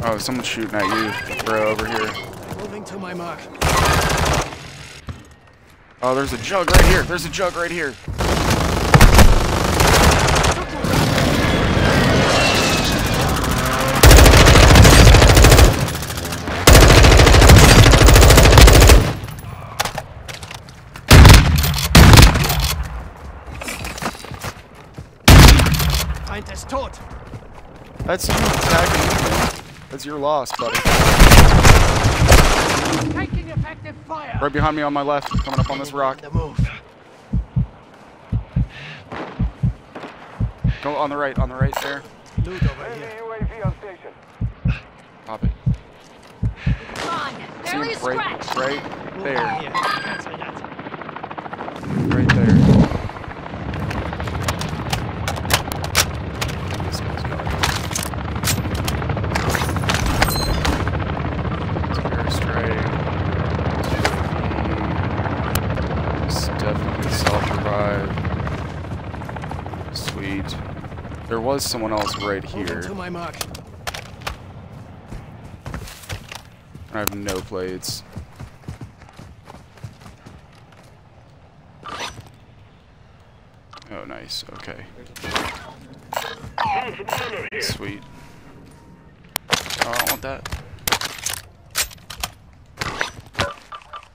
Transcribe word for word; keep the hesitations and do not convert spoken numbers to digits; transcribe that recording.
Oh, someone's shooting at you, bro, over here. Moving to my mark. Oh, there's a jug right here. There's a jug right here. Feind ist tot. That's you attacking. That's your loss, buddy. Taking effective fire. Right behind me on my left, coming up on this rock. The move. Go on the right, on the right there. Loot over here. U A V on station. Pop it. Come on, See him barely a right, scratch. right Move there. over here. Cancel that. Right there. This one's going. Spare strike. It's definitely self-revive. Sweet. There was someone else right Moving here. to my mark. I have no plates. Oh, nice. Okay. Sweet. Oh, I don't want that.